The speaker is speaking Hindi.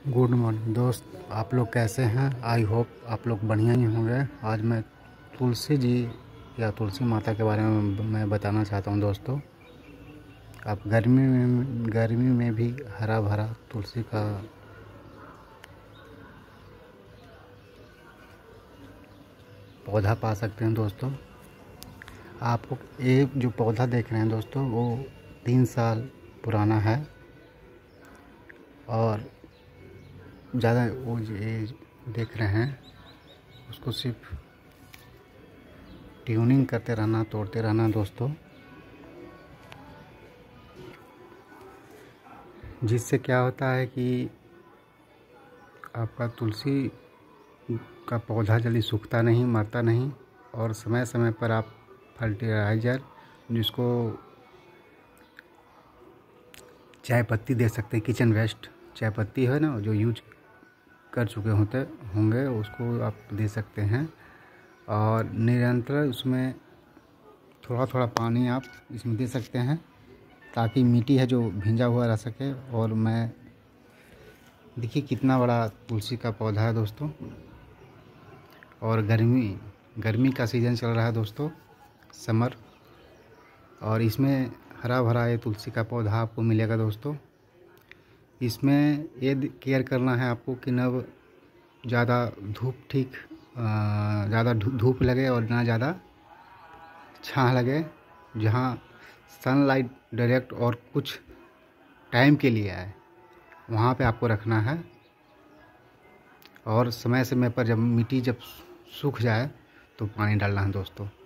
गुड मॉर्निंग दोस्त, आप लोग कैसे हैं। आई होप आप लोग बढ़िया ही होंगे। आज मैं तुलसी जी या तुलसी माता के बारे में मैं बताना चाहता हूं दोस्तों। आप गर्मी में भी हरा भरा तुलसी का पौधा पा सकते हैं दोस्तों। आपको एक जो पौधा देख रहे हैं दोस्तों, वो 3 साल पुराना है और ज़्यादा वो ये देख रहे हैं, उसको सिर्फ ट्यूनिंग करते रहना, तोड़ते रहना दोस्तों, जिससे क्या होता है कि आपका तुलसी का पौधा जल्दी सूखता नहीं, मरता नहीं। और समय समय पर आप फर्टिलाइज़र, जिसको चाय पत्ती दे सकते हैं, किचन वेस्ट चाय पत्ती है ना, जो यूज कर चुके होंगे, उसको आप दे सकते हैं। और निरंतर उसमें थोड़ा थोड़ा पानी आप इसमें दे सकते हैं, ताकि मिट्टी है जो भींजा हुआ रह सके। और मैं देखिए कितना बड़ा तुलसी का पौधा है दोस्तों। और गर्मी का सीज़न चल रहा है दोस्तों, समर। और इसमें हरा भरा ये तुलसी का पौधा आपको मिलेगा दोस्तों। इसमें ये केयर करना है आपको कि न ज़्यादा धूप लगे और ना ज़्यादा छाँव लगे। जहाँ सनलाइट डायरेक्ट और कुछ टाइम के लिए आए, वहाँ पे आपको रखना है। और समय समय पर जब मिट्टी सूख जाए तो पानी डालना है दोस्तों।